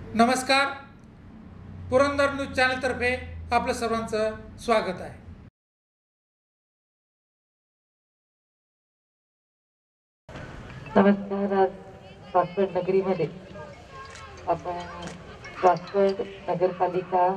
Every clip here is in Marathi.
नमस्कार. पुरंदर न्यूज चॅनलतर्फे आपलं सर्वांचं स्वागत आहे. नमस्कार. आज सासवड नगरीमध्ये आपण सासवड नगरपालिका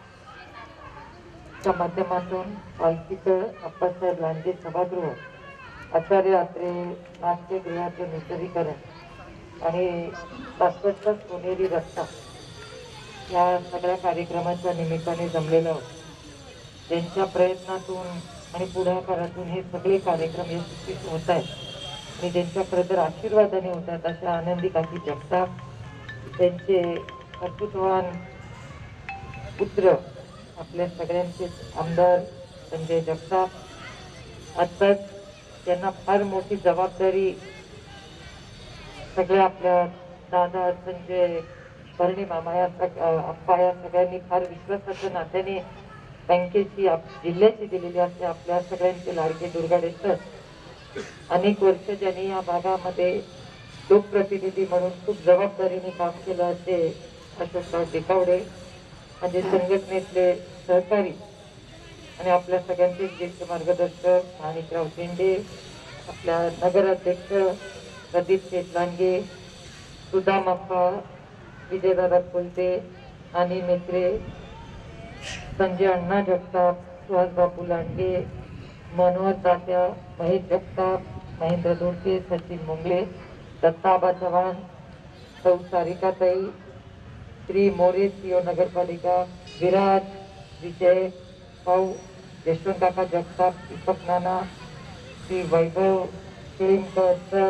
च्या माध्यमातून पालखीचं अप्पासाहेब लांजे सभागृह, आचार्य अत्रे नाट्यगृहाचे नूतनीकरण आणि सासवडचा सोनेरी रस्ता या सगळ्या कार्यक्रमाच्या निमित्ताने जमलेलो आहोत. त्यांच्या प्रयत्नातून आणि पुढाकारातून हे सगळे कार्यक्रम यशस्वी होत आहेत आणि त्यांच्या खरं तर आशीर्वादाने होतात. अशा आनंदी काकी जगताप, त्यांचे कर्तृत्ववान पुत्र आपल्या सगळ्यांचे आमदार संजय जगताप, आत्ताच त्यांना फार मोठी जबाबदारी सगळ्या आपल्या दादा संजय भरणे मामा या अप्पा या सगळ्यांनी फार विश्वासाच्या नात्याने बँकेची जिल्ह्याची दिलेली असते. आपल्या सगळ्यांचे लाडके दुर्गाडेश्वर अनेक वर्ष ज्यांनी या भागामध्ये लोकप्रतिनिधी म्हणून खूप जबाबदारीने काम केलं असे अशोकराव टेकावडे, म्हणजे संघटनेतले सहकारी आणि आपल्या सगळ्यांचे ज्येष्ठ मार्गदर्शक माणिकराव शेंडे, आपल्या नगराध्यक्ष प्रदीप शेटलांगे, सुदाम अप्पा, विजयदादा कोलते आणि मित्रे संजय अण्णा जगताप, सुहास बापू लांडगे, मनोहर तात्या, महेश जगताप, महेंद्र दोडके, सचिन मुंगले, दत्ताबा चव्हाण, सौ सारिकाताई, श्री मोरे सीओ नगरपालिका, विराज, विजय भाऊ, यशवंत काका जगताप, दीपक नाना, श्री वैभव केळीकर सर,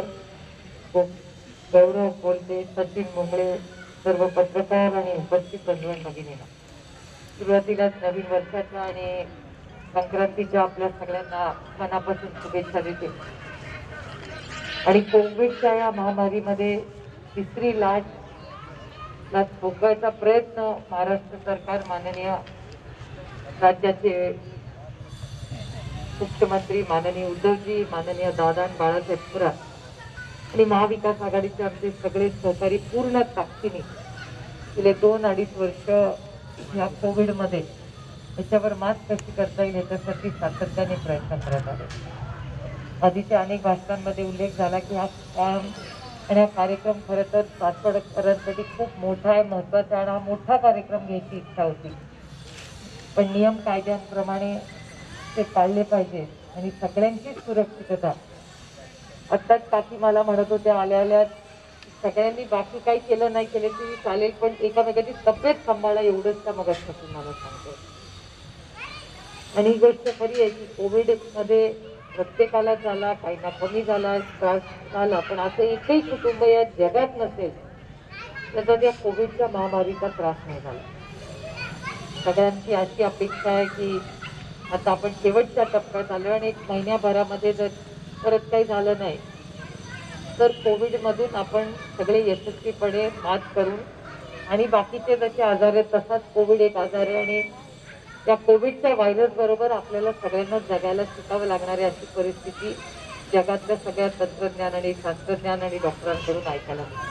गौरव कोलते, सचिन मुंगळे, सर्व पत्रकार आणि उपस्थित बंधू भगिनींना सुरुवातीलाच नवीन वर्षाच्या आणि संक्रांतीच्या आपल्या सगळ्यांना मनापासून शुभेच्छा देते. आणि कोविडच्या या महामारीमध्ये तिसरी लाट थोपवायचा प्रयत्न महाराष्ट्र सरकार, माननीय राज्याचे मुख्यमंत्री माननीय उद्धवजी, माननीय दादा बाळासाहेब थोरात आणि महाविकास आघाडीचे आमचे सगळे सहकारी पूर्ण ताकदीने गेले 2-2.5 वर्ष या कोविडमध्ये याच्यावर मात कशी करता येईल याच्यासाठी सातत्याने प्रयत्न करत आले. आधीच्या अनेक भाषणांमध्ये उल्लेख झाला की हा काम आणि हा कार्यक्रम खरं तर सासवडकरांसाठी खूप मोठा आहे, महत्वाचा आणि हा मोठा कार्यक्रम घ्यायची इच्छा होती. पण नियम कायद्यांप्रमाणे ते पाळले पाहिजे आणि सगळ्यांची सुरक्षितता. आत्ताच काकी मला म्हणत होत्या आल्या सगळ्यांनी बाकी काही केलं नाही केलं तरी चालेल, पण एकामेकाची तब्येत सांभाळा एवढंच त्या मगासपासून मला सांगतो. आणि ही गोष्ट खरी आहे की कोविड मध्ये प्रत्येकाला झाला, काहींना कमी झाला, त्रास झाला, पण असं एकही कुटुंब या जगात नसेल त्याचा त्या कोविडच्या महामारीचा त्रास नाही झाला. सगळ्यांची अशी अपेक्षा आहे की आता आपण शेवटच्या टप्प्यात आलो आणि 1 महिन्याभरामध्ये जर परत काही झालं नाही तर कोविडमधून आपण सगळे यशस्वीपणे मात करून आणि बाकीचे जसे आजार आहेत तसाच कोविड एक आजार आहे आणि त्या कोविडच्या व्हायरस बरोबर आपल्याला सगळ्यांना जगायला शिकावं लागणारी अशी परिस्थिती जगातल्या सगळ्या तंत्रज्ञान आणि शास्त्रज्ञान आणि डॉक्टरांकडून ऐकायला मिळते.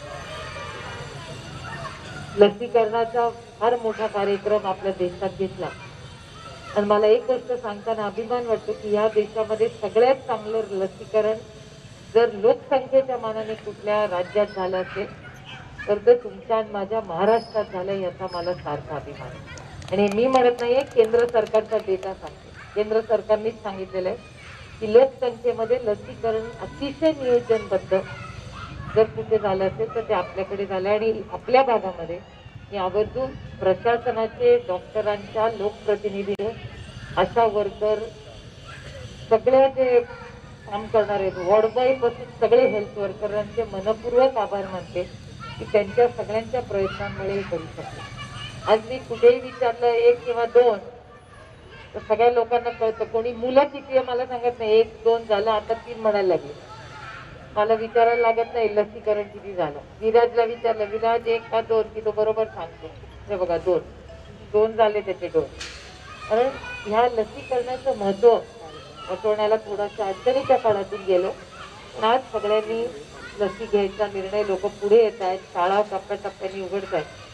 लसीकरणाचा फार मोठा कार्यक्रम आपल्या देशात घेतला आणि मला एक गोष्ट सांगताना अभिमान वाटतो की या देशामध्ये सगळ्यात चांगलं लसीकरण जर लोकसंख्येच्या मानाने कुठल्या राज्यात झालं असेल तर ते तुमच्या आणि माझ्या महाराष्ट्रात झालं याचा मला सारखा अभिमान आहे. आणि मी म्हणत नाहीये, केंद्र सरकारचा डेटा सांगते. केंद्र सरकारनेच सांगितलेलं आहे की लोकसंख्येमध्ये लसीकरण अतिशय नियोजनबद्ध जर कुठे झालं असेल तर ते आपल्याकडे झालं आणि आपल्या भागामध्ये आवर्जून प्रशासनाचे, डॉक्टरांच्या, लोकप्रतिनिधी, आशा वर्कर, सगळे जे काम करणारे वॉर्ड बॉय पासून सगळे हेल्थ वर्करांचे मनपूर्वक आभार मानते की त्यांच्या सगळ्यांच्या प्रयत्नांमुळे हे करू शकतो. आज मी कुठेही विचारलं 1 किंवा 2 तर सगळ्या लोकांना कळतं. कोणी मुलं किती आहे मला सांगत नाही, 1-2 झालं, आता 3 म्हणायला लागले. मला विचारायला लागत नाही लसीकरण किती झालं. विराजला विचारलं, विराज 1 का 2 की तो बरोबर सांगतो. हे बघा 2 झाले त्याचे डोस. कारण ह्या लसीकरणाचं महत्व पटवण्याला थोडासा अडचणीच्या काळातून गेलो, पण आज सगळ्यांनी लसी घ्यायचा निर्णय लोक पुढे येत आहेत. शाळा टप्प्याटप्प्याने उघडत आहेत.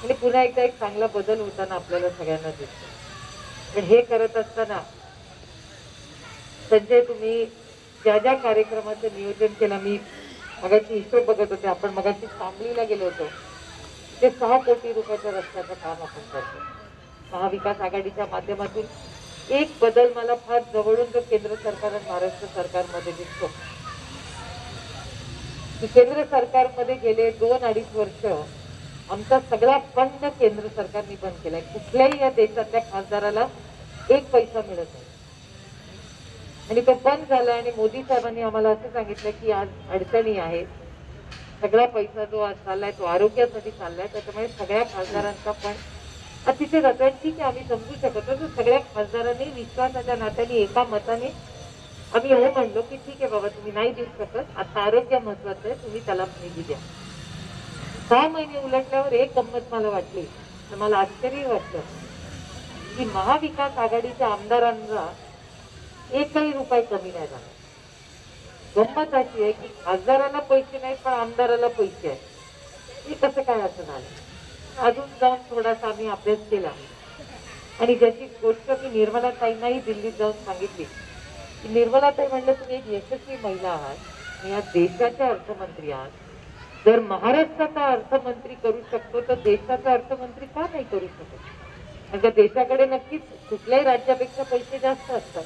आणि पुन्हा एकदा एक चांगला बदल होताना आपल्याला सगळ्यांना दिसतो. पण हे करत असताना संजय, तुम्ही ज्या ज्या कार्यक्रमाचं नियोजन केलं, मी मगाची हिशोब बघत होते, आपण मगाची सांगलीला गेलो होतो, ते 6 कोटी रुपयाच्या रस्त्याचं काम आपण करतो महाविकास आघाडीच्या माध्यमातून. एक बदल मला फार जवळून जो केंद्र सरकार आणि महाराष्ट्र सरकारमध्ये दिसतो की केंद्र सरकारमध्ये गेले 2-2.5 वर्ष आमचा सगळा फंड केंद्र सरकारने बंद केलाय. कुठल्याही या देशातल्या खासदाराला एक पैसा मिळत नाही आणि तो बंद झाला. आणि मोदी साहेबांनी आम्हाला असं सांगितलं की आज अडचणी आहेत, सगळा पैसा जो आज चाललाय तो आरोग्यासाठी चाललाय, त्याच्यामुळे सगळ्या खासदारांचा पण तिथे जातोय. ठीक आहे, आम्ही समजू शकतो तर सगळ्या खासदारांनी विश्वासाच्या नात्याने एका मताने आम्ही हो म्हणलो की ठीक आहे बाबा, तुम्ही नाही देऊ शकत, आता आरोग्य महत्वाचं आहे, तुम्ही त्याला निधी द्या. 6 महिने उलटल्यावर एक गंमत मला वाटली, तर मला आश्चर्य वाटलं की महाविकास आघाडीच्या आमदारांना एकही रुपये कमी नाही झाला. गंमत अशी आहे की खासदाराला पैसे नाहीत पण आमदाराला पैसे आहेत. हे कसं काय असं झालं? अजून जाऊन थोडासा आम्ही अभ्यास केला आणि ज्याची गोष्ट मी निर्मलाताईंनाही दिल्लीत जाऊन सांगितली की निर्मलाताई, म्हणलं तुम्ही एक यशस्वी महिला आहात, या देशाच्या अर्थमंत्री आहात, जर महाराष्ट्राचा अर्थमंत्री करू शकतो तर देशाचा अर्थमंत्री का नाही करू शकत? म्हणजे देशाकडे नक्कीच कुठल्याही राज्यापेक्षा पैसे जास्त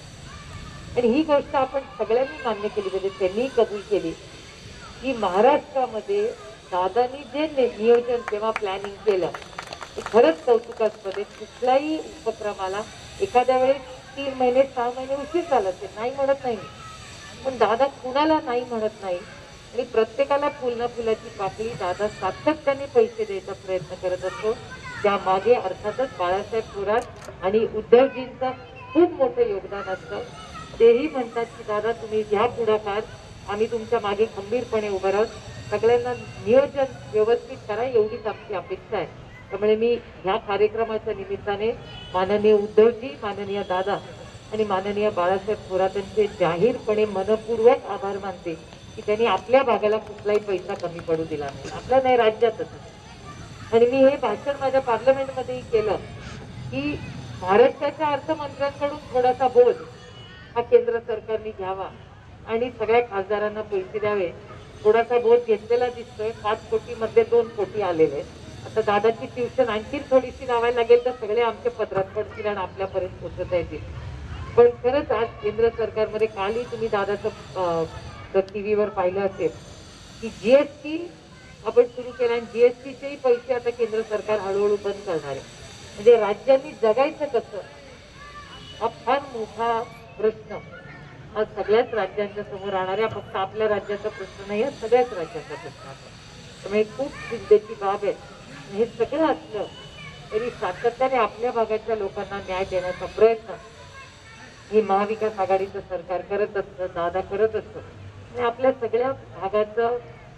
असतात आणि ही गोष्ट आपण सगळ्यांनी मान्य केली पाहिजे. त्यांनी कबूल केली की महाराष्ट्रामध्ये दादानी जे नियोजन तेव्हा प्लॅनिंग केलं ते खरंच कौतुकास्पद आहे. कुठल्याही उपक्रमाला एखाद्या वेळेस 3 महिने 6 महिने उशीर झाला असेल, नाही म्हणत नाही, पण दादा कुणाला नाही म्हणत नाही आणि प्रत्येकाला फुल फुलाची पाकळी दादा सातत्याने पैसे द्यायचा प्रयत्न करत असतो. त्यामागे अर्थातच बाळासाहेब थोरात आणि उद्धवजींचं खूप मोठं योगदान असतं. तेही म्हणतात की दादा तुम्ही घ्या पुढाकार, आम्ही तुमच्या मागे खंबीरपणे उभं राहू, सगळ्यांना नियोजन व्यवस्थित करा, एवढीच आमची अपेक्षा आहे. त्यामुळे मी ह्या कार्यक्रमाच्या निमित्ताने माननीय उद्धवजी, माननीय दादा आणि माननीय बाळासाहेब थोरातांचे जाहीरपणे मनपूर्वक आभार मानते की त्यांनी आपल्या भागाला कुठलाही पैसा कमी पडू दिला नाही, आपल्या नाही राज्यातच. आणि मी हे भाषण माझ्या पार्लमेंटमध्येही केलं की महाराष्ट्राच्या अर्थमंत्र्यांकडून थोडासा बोध हा केंद्र सरकारने घ्यावा आणि सगळ्या खासदारांना पैसे द्यावे. थोडासा बोध घेतलेला दिसतोय. 5 कोटी मध्ये 2 कोटी आलेले. आता दादाची ट्युशन आणखी थोडीशी लावायला लागेल तर सगळे आमचे पदरात पडतील आणि आपल्यापर्यंत पोहोचता येतील. पण खरंच आज केंद्र सरकारमध्ये कालही तुम्ही दादाचं टीव्हीवर पाहिलं असेल की जीएसटी आपण सुरू केला आणि जीएसटीचेही पैसे आता केंद्र सरकार हळूहळू बंद करणार आहे. म्हणजे राज्यांनी जगायचं कसं हा फार मोठा प्रश्न आज सगळ्याच राज्यांच्या समोर राहणार आहे. फक्त आपल्या राज्याचा प्रश्न नाही, सगळ्याच राज्यांचा प्रश्न आहे. त्यामुळे खूप चिंतेची बाब आहे. हे सगळं असलं तरी सातत्याने आपल्या भागाच्या लोकांना न्याय देण्याचा प्रयत्न हे महाविकास आघाडीचं सरकार करत असतं, दादा करत असतं. आणि आपल्या सगळ्या भागाचा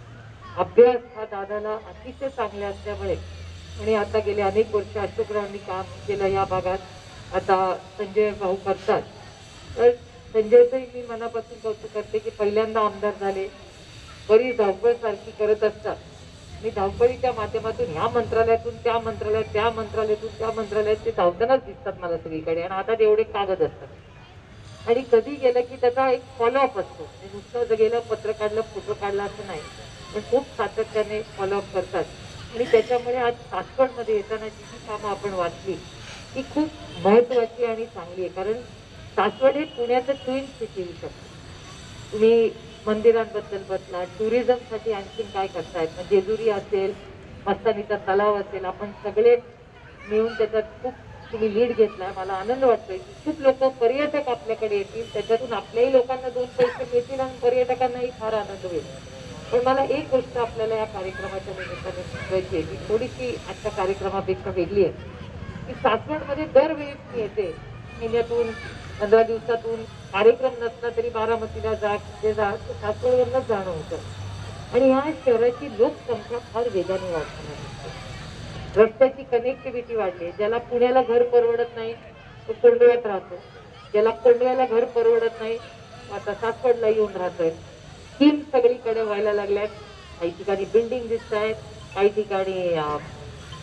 अभ्यास हा दादाला अतिशय चांगला असल्यामुळे आणि आता गेले अनेक वर्ष अशोकरावांनी काम केलं या भागात, आता संजय भाऊ करतात. तर संजयचंही मी मनापासून कौतुक करते की पहिल्यांदा आमदार झाले, बरीच धावपळ सारखी करत असतात. मी धावपळीच्या माध्यमातून ह्या मंत्रालयातून त्या मंत्रालयात, त्या मंत्रालयातून त्या मंत्रालयात ते धावतानाच दिसतात मला सगळीकडे. आणि हातात एवढे कागद असतात आणि कधी गेलं की त्याचा एक फॉलोअप असतो. नुसतं गेलं, पत्र काढलं, फोटो काढला असं नाही, पण खूप सातत्याने फॉलोअप करतात. आणि त्याच्यामुळे आज सासवडमध्ये येताना जी कामं आपण वाचली ती खूप महत्वाची आणि चांगली आहे. कारण सासवड हे पुण्याचं ट्विन सिटी होऊ शकतं. तुम्ही मंदिरांबद्दल बदला, टुरिझमसाठी आणखीन काय करतायत, म्हणजे जेजुरी असेल, मस्तानीचा तलाव असेल, आपण सगळे मिळून त्याच्यात खूप तुम्ही लीड घेतलाय. मला आनंद वाटतोय की खूप लोक पर्यटक आपल्याकडे येतील, त्याच्यातून आपल्याही लोकांना 2 पैसे मिळतील आणि पर्यटकांनाही फार आनंद होईल. पण मला एक गोष्ट आपल्याला या कार्यक्रमाच्या निमित्ताने सांगायची आहे की थोडीशी आजच्या कार्यक्रमापेक्षा वेगळी आहे की सासवडमध्ये दरवेळी मी येते, महिन्यातून 15 दिवसातून कार्यक्रम नसला तरी बारामतीला जा, तिथे जा, सासवडवरनंच जाणं होतं. आणि ह्या शहराची लोकसंख्या फार वेगाने वाढताना दिसते. रस्त्याची कनेक्टिव्हिटी वाढली. ज्याला पुण्याला घर परवडत नाही तो कोंडव्यात राहतो, ज्याला कोंडव्याला घर परवडत नाही आता सासवडला येऊन राहतोय. स्कीम सगळीकडे व्हायला लागल्यात. काही ठिकाणी बिल्डिंग दिसत आहेत, काही ठिकाणी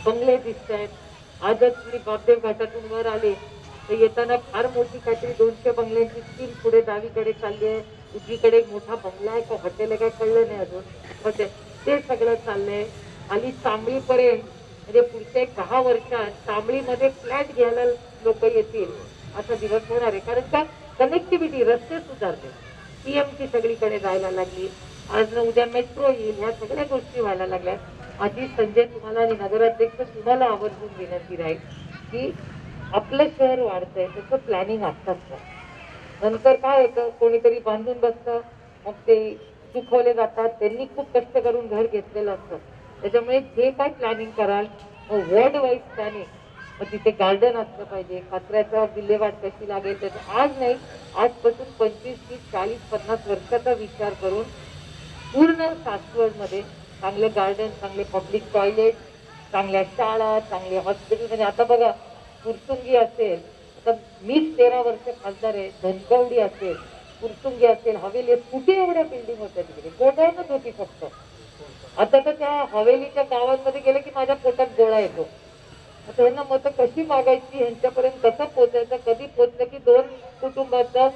बंगले दिसत आहेत। आजच मी बापदेव घाटातून वर आले तर येताना फार मोठी काहीतरी 200 बंगल्यांची स्कीम पुढे डावीकडे चालली आहे। उजवीकडे एक मोठा बंगला आहे का हॉटेल आहे काय कळलं नाही अजून, पण ते सगळं चाललंय। खाली चांबळीपर्यंत म्हणजे पुढच्या 10 वर्षात चांबळीमध्ये फ्लॅट घ्यायला लोक येतील असा दिवस होणार आहे। कारण का कनेक्टिव्हिटी, रस्ते सुधारते, पीएमची सगळीकडे जायला लागली, आज न उद्या मेट्रो येईल, ह्या सगळ्या गोष्टी व्हायला लागल्या। माझी संजय तुम्हाला आणि नगराध्यक्ष तुम्हाला आवर्जून विनंती राहील की आपलं शहर वाढतंय त्याचं प्लॅनिंग आत्ताच करा। नंतर काय होतं, कोणीतरी बांधून बसतं, मग ते सुखवले जातात, त्यांनी खूप कष्ट करून घर घेतलेलं असतं। त्याच्यामुळे जे काय प्लॅनिंग कराल वर्ल्ड वाईज प्लॅनिंग, मग तिथे गार्डन असलं पाहिजे, कचऱ्याचा विल्हेवाट कशी लागेल त्याचं आज नाही आजपासून 25, 30, 40, 50 वर्षाचा विचार करून पूर्ण सासवडमध्ये चांगले गार्डन, चांगले पब्लिक टॉयलेट, चांगल्या शाळा, चांगले हॉस्पिटल, म्हणजे आता बघा फुरसुंगी असेल, आता मीच 13 वर्ष खासदार आहे, धनकवडी असेल, फुरसुंगी असेल, हवेली, कुठे एवढ्या बिल्डिंग होत्या तिकडे, गोडाऊनच होती फक्त। आता तर त्या हवेलीच्या गावांमध्ये गेले की माझ्या पोटात गोळा येतो। आता यांना मतं कशी मागायची, यांच्यापर्यंत कसं पोहोचायचं, कधी पोहोचलं की 2 कुटुंबाचं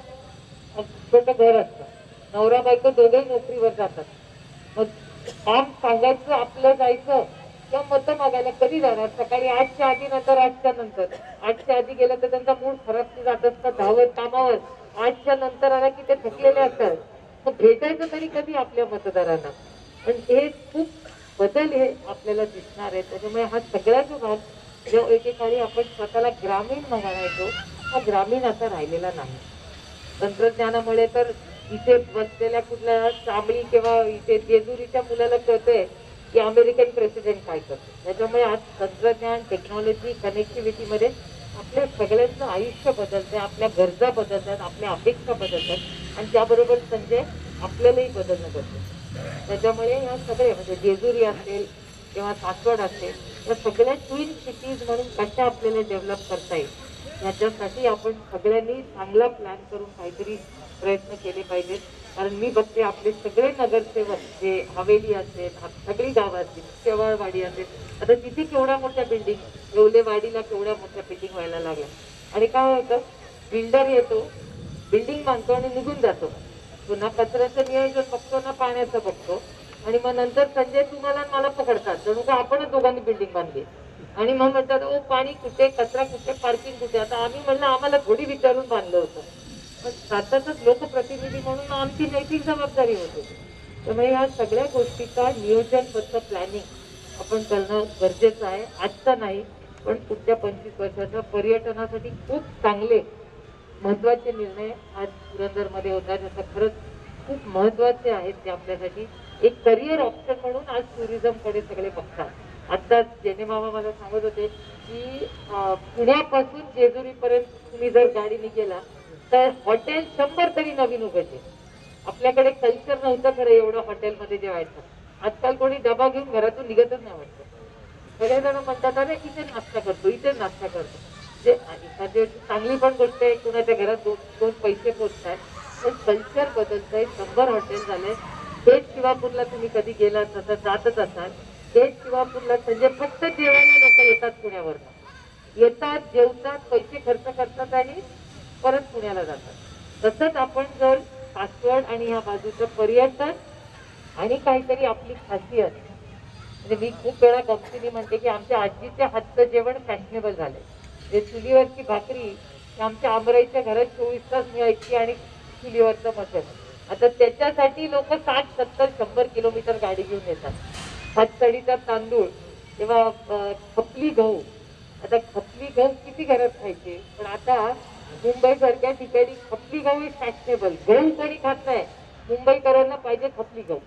छोटं घर असतं, नवरा बायको दोघेही नोकरीवर जातात, मग काम सांगायचं आपलं जायचं किंवा मतं मागायला कधी जाणार, सकाळी 8च्या आधी नंतर 8च्या नंतर, 8च्या आधी गेलं तर त्यांचा मूड खराब जात असतात धावत कामावर, 8च्या नंतर आला की ते थकलेले असतात, मग भेटायचं तरी कधी आपल्या मतदारांना। पण हे खूप बदल हे आपल्याला दिसणार आहे। त्याच्यामुळे हा सगळा जो भाग जो एकेकाळी आपण स्वतःला ग्रामीण म्हणायचो हा ग्रामीण आता राहिलेला नाही। तंत्रज्ञानामुळे तर इथे बसलेल्या कुठल्या चांबळी किंवा इथे जेजुरीच्या मुलाला कळतंय की अमेरिकन प्रेसिडेंट काय करतो। त्याच्यामुळे आज तंत्रज्ञान, टेक्नॉलॉजी, कनेक्टिव्हिटीमध्ये आपल्या सगळ्यांचं आयुष्य बदलतंय, आपल्या गरजा बदलतात, आपल्या अपेक्षा बदलतात आणि त्याबरोबर संजय आपल्यालाही बदलणं गरजेचं। त्याच्यामुळे ह्या सगळे म्हणजे जेजुरी असेल किंवा सासवड असेल, या सगळ्या ट्विन सिटीज म्हणून कशा आपल्याला डेव्हलप करता येईल याच्यासाठी आपण सगळ्यांनी चांगला प्लॅन करून काहीतरी प्रयत्न केले पाहिजेत। कारण मी बघते आपले सगळे नगरसेवक जे हवेली असेल, सगळी गावं असतील, शेवाळवाडी असेल, आता तिथे केवढ्या मोठ्या बिल्डिंग, येवलेवाडीला केवढ्या मोठ्या बिल्डिंग व्हायला लागल्या। आणि काय होतं, बिल्डर येतो, बिल्डिंग बांधतो आणि निघून जातो, पुन्हा कचऱ्याचं नियोजन बघतो ना पाण्याचं बघतो, आणि मग नंतर संजय तुम्हाला मला पकडतात जणू का आपणच दोघांनी बिल्डिंग बांधली आणि मग म्हणतात ओ पाणी कुठे, कचरा कुठे, पार्किंग कुठे। आता आम्ही म्हणलं आम्हाला थोडी विचारून बांधलं होतं, पण सततच लोकप्रतिनिधी म्हणून आमची नैतिक जबाबदारी होती। त्यामुळे ह्या सगळ्या गोष्टीचा नियोजनबद्ध प्लॅनिंग आपण करणं गरजेचं आहे। आजचा नाही पण पुढच्या 25 वर्षाच्या पर्यटनासाठी खूप चांगले महत्वाचे निर्णय आज पुरंदरमध्ये होतात, जसं खरंच खूप महत्वाचे आहेत ते आपल्यासाठी। एक करिअर ऑप्शन म्हणून आज टुरिझम कडे सगळे बघतात। आता जेने मामा मला सांगत होते की पुण्यापासून जेजुरीपर्यंत तुम्ही जर गाडीने गेला तर हॉटेल 100 तरी नवीन उघडले। आपल्याकडे कल्चर नव्हतं खरं एवढं हॉटेलमध्ये जेवायचं, आजकाल कोणी डबा घेऊन घरातून निघतच नाही वाटतं, सगळेजण म्हणतात अरे इथे नाश्ता करतो, इथे नाश्ता करतो, जे एखादी चांगली पण गोष्ट आहे, कुणाच्या घरात दोन पैसे पोचतात, पण कल्चर बदलतंय। 100 हॉटेल झाले। पेठ शिवापूरला तुम्ही कधी गेलात तसं जातच असाल, पेठ शिवापूरला म्हणजे फक्त जेवायला लोक येतात, पुण्यावरनं येतात, जेवतात, पैसे खर्च करतात आणि परत पुण्याला जातात। तसंच आपण जर सासवड आणि ह्या बाजूचं पर्यटन आणि काहीतरी आपली खासियत, म्हणजे मी खूप वेळा गमतीने म्हणते की आमच्या आजीच्या हातचं जेवण फॅशनेबल झालंय, जे चुलीवरची भाकरी आमच्या आंबराईच्या घरात 24 तास मिळायची आणि चुलीवरचं मटण, आता त्याच्यासाठी लोक 60, 70, 100 किलोमीटर गाडी घेऊन येतात। हातसडीचा तांदूळ तेव्हा खपली गहू, आता खपली गहू किती घरात खायचे, पण आता मुंबई सारख्या ठिकाणी खपली गहू इज फॅशनेबल, गहू कोणी खात नाही, मुंबईकरांना पाहिजे खपली गहू,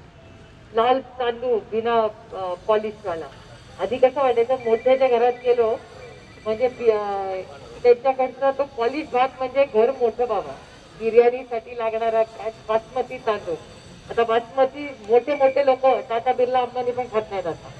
लाल तांदूळ बिना पॉलिशवाला। आधी कसं वाटायचं मोठ्याच्या घरात गेलो म्हणजे त्यांच्याकडचा तो पॉलिश भात म्हणजे घर मोठं बाबा, बिर्याणीसाठी लागणारा बासमती तांदूळ, आता बासमती मोठे मोठे लोक टाटा बिर्ला अंबानी पण खात नाहीत आता,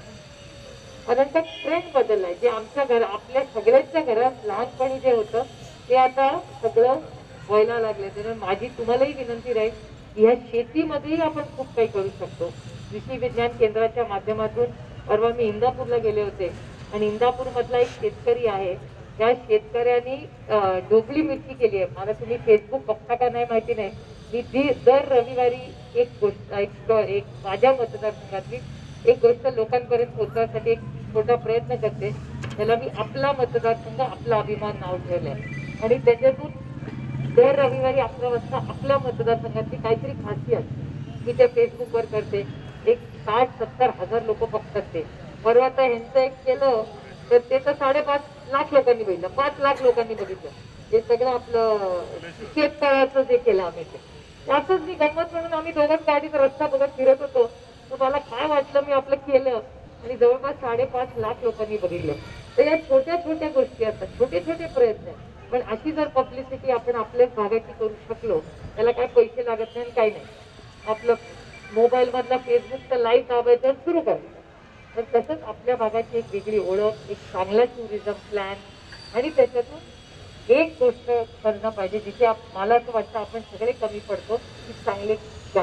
कारण का ट्रेंड बदललाय। जे आमच्या घर आपल्या सगळ्यांच्या घरात लहानपणी जे होतं ते आता सगळं व्हायला लागले। त्यामुळे माझी तुम्हालाही विनंती राहील या शेतीमध्येही आपण खूप काही करू शकतो। कृषी विज्ञान केंद्राच्या माध्यमातून परवा मी इंदापूरला गेले होते, आणि इंदापूर मधला एक शेतकरी आहे, त्या शेतकऱ्यांनी ढोबळी मिरची केली आहे. मला तुम्ही फेसबुक बघता का नाही माहिती नाही. मी दर रविवारी एक गोष्ट एक माझ्या मतदारसंघातली एक गोष्ट लोकांपर्यंत पोहोचवण्यासाठी एक छोटा प्रयत्न करते. त्याला मी आपला मतदारसंघ आपला अभिमान नाव ठेवलंय आणि त्याच्यातून दर रविवारी 11 वाजता आपल्या मतदारसंघातली काहीतरी खासियत मी त्या फेसबुकवर करते. एक 60-70 हजार लोक बघतात ते. परवा आता ह्यांचं एक केलं तर ते तर 5.5 लाख लोकांनी बघितलं, 5 लाख लोकांनी बघितलं. हे सगळं आपलं शेततळ्याचं जे केलं आम्ही ते त्याचंच मी गंमत म्हणून आम्ही दोघांच गाडीत रस्ता बघत फिरत होतो. तर मला काय वाटलं मी आपलं केलं आणि जवळपास 5.5 लाख लोकांनी बघितलं. तर या छोट्या छोट्या गोष्टी असतात, छोटे छोटे प्रयत्न आहेत. पण अशी जर पब्लिसिटी आपण आपल्याच भागाची करू शकलो, त्याला काय पैसे लागत नाही काही नाही. आपलं मोबाईल मधला फेसबुकचा लाईव्ह दाबायचं सुरू करायचं. तर तसंच आपल्या भागाची एक वेगळी ओळख, एक चांगला टुरिझम प्लॅन आणि त्याच्यातून एक गोष्ट करणं पाहिजे जिथे मला असं वाटतं आपण सगळे कमी पडतो की चांगले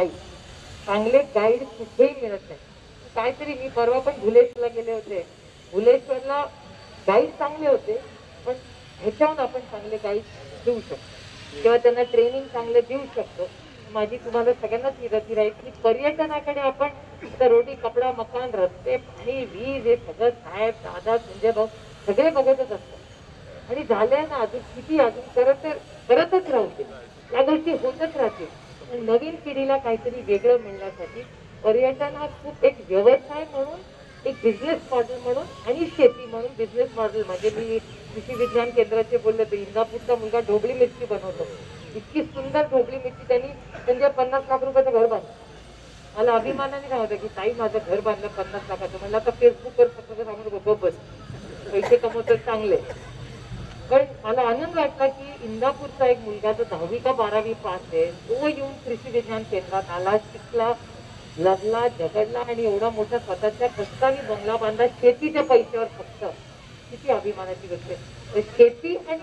गाईड कुठेही मिळत नाही. काहीतरी मी परवा पण भुलेश्वरला गेले होते. भुलेश्वरला गाईड चांगले होते पण ह्याच्याहून आपण चांगले गाईड देऊ शकतो किंवा त्यांना ट्रेनिंग चांगलं देऊ शकतो. माझी तुम्हाला सगळ्यांनाच विनंती राहील की पर्यटनाकडे आपण रोटी कपडा मकान रस्ते पाणी वीज हे सगळं साहेब दादा संजय भाऊ सगळे बघतच असतात आणि झालंय ना अजून किती अजून करतच राहते. या गोष्टी होतच राहतील. पण नवीन पिढीला काहीतरी वेगळं मिळण्यासाठी पर्यटन हा खूप एक व्यवसाय म्हणून एक बिझनेस मॉडेल म्हणून आणि शेती म्हणून बिझनेस मॉडेल म्हणजे मी कृषी विज्ञान केंद्राचे बोलले तर इंदापूरचा मुलगा ढोबळी मिरची बनवतो. इतकी सुंदर ढोबळी मिरची त्यांनी 50 लाख रुपयाचं घर बांधलं. मला अभिमानाने सांगतं की ताई माझं घर बांधलं 50 लाखाचं. म्हणलं आता फेसबुकवर सगळं सांगून गप्प बस, पैसे कमवतात चांगले. पण मला आनंद वाटला की इंदापूरचा एक मुलगा जो 10वी का 12वी पास आहे तो येऊन कृषी विज्ञान केंद्रात आला, शिकला, लढला झगडला आणि एवढा मोठा स्वतःच्या कष्टाने बंगला बांधला शेतीच्या पैशावर फक्त. किती अभिमानाची गोष्ट आहे. शेती आणि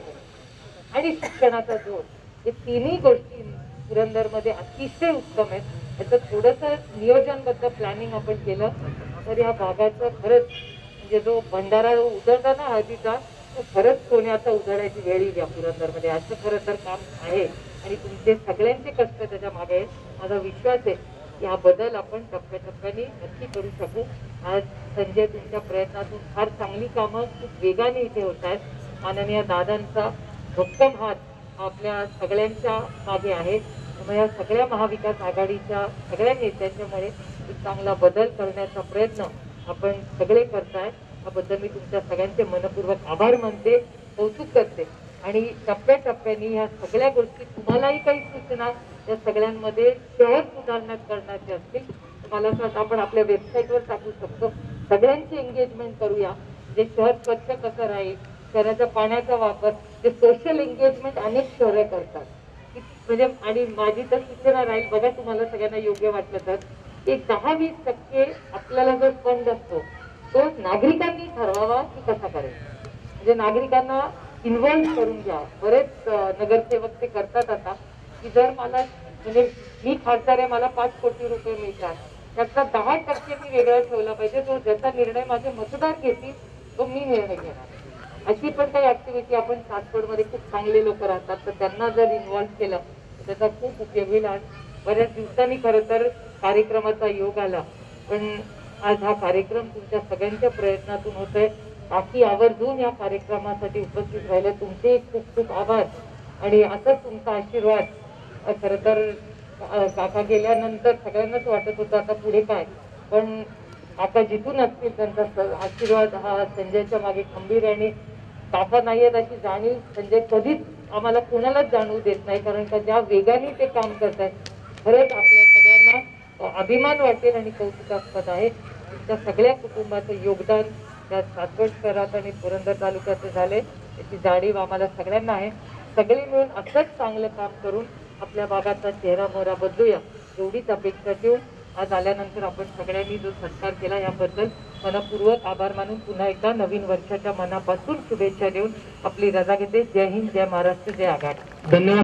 पर्यटन आणि शिक्षणाचा जोड हे तिन्ही गोष्टी पुरंदरमध्ये अतिशय उत्तम आहेत. याचं थोडंसं नियोजनबद्ध प्लॅनिंग आपण केलं तर या भागाचं खरंच म्हणजे जो भंडारा उजळला ना हळदीचा तो खरंच सोन्याचा उजळायची वेळ येईल या पुरंदरमध्ये. असं खरं तर काम आहे आणि तुमचे सगळ्यांचे कष्ट त्याच्या मागे आहेत. माझा विश्वास आहे की हा बदल आपण टप्प्याटप्प्याने नक्की करू शकू. आज संजय तुमच्या प्रयत्नातून फार चांगली कामं खूप वेगाने इथे होत आहेत. माननीय दादांचा भक्कम हात आपल्या सगळ्यांच्या मागे आहे. त्यामुळे या सगळ्या महाविकास आघाडीच्या सगळ्या नेत्यांच्यामुळे एक चांगला बदल करण्याचा प्रयत्न आपण सगळे करताय. त्याबद्दल मी तुमच्या सगळ्यांचे मनपूर्वक आभार मानते, कौतुक करते आणि टप्प्याटप्प्याने ह्या सगळ्या गोष्टी तुम्हालाही काही सूचना या सगळ्यांमध्ये शहर सुधारणा करण्याचे असतील तर मला असं वाटतं आपण आपल्या वेबसाईटवर टाकू शकतो. सगळ्यांची एंगेजमेंट करूया. जे शहर स्वच्छ कसं राहील, शहराच्या पाण्याचा वापर, जे सोशल एंगेजमेंट अनेक शहरे करतात म्हणजे आणि माझी तर सूचना राहील बघा तुम्हाला सगळ्यांना योग्य वाटलं तर एक 10-20% आपल्याला जो फंड असतो तो नागरिकांनी ठरवावा की कसा करायचा. म्हणजे नागरिकांना इन्व्हॉल्व करून घ्या. बरेच नगरसेवक ते करतात आता की जर मला म्हणजे मी खासदार आहे मला 5 कोटी रुपये मिळतात त्याचा 10% मी वेगळा ठेवला पाहिजे. तो ज्याचा निर्णय माझे मतदार घेतील तो मी निर्णय घेणार. अशी पण काही ऍक्टिव्हिटी आपण सासवडमध्ये खूप चांगले लोक राहतात तर त्यांना जर इन्व्हॉल्व केलं तर त्याचा खूप उपयोग होईल. आज बऱ्याच दिवसांनी खरं तर कार्यक्रमाचा योग आला पण आज हा कार्यक्रम तुमच्या सगळ्यांच्या प्रयत्नातून होतोय. बाकी आवर्जून या कार्यक्रमासाठी उपस्थित राहिले तुमचे खूप खूप आभार आणि असंच तुमचा आशीर्वाद. खरं तर काका गेल्यानंतर सगळ्यांनाच वाटत होतं आता पुढे काय पण काका जिथून असतील त्यांचा आशीर्वाद हा संजयच्या मागे खंबीर आणि काका नाही आहेत अशी जाणीव संजय कधीच आम्हाला कोणालाच जाणवू देत नाही. कारण का ज्या वेगाने ते काम करत आहेत खरंच आपल्या सगळ्यांना अभिमान वाटेल आणि कौतुकास्पद आहे. तुमच्या सगळ्या कुटुंबाचं योगदान त्या सासवड शहरात आणि पुरंदर तालुक्याचे झाले याची जाणीव आम्हाला सगळ्यांना आहे. सगळे मिळून असंच चांगलं काम करून आपल्या भागाचा चेहरा मोहरा बदलूया एवढीच अपेक्षा ठेवून आज आल्यानंतर आपण सगळ्यांनी जो सत्कार केला याबद्दल मनपूर्वक आभार मानून पुन्हा एकदा नवीन वर्षाच्या मनापासून शुभेच्छा देऊन आपली रजा घेते. जय हिंद, जय महाराष्ट्र, जय आघाडी. धन्यवाद.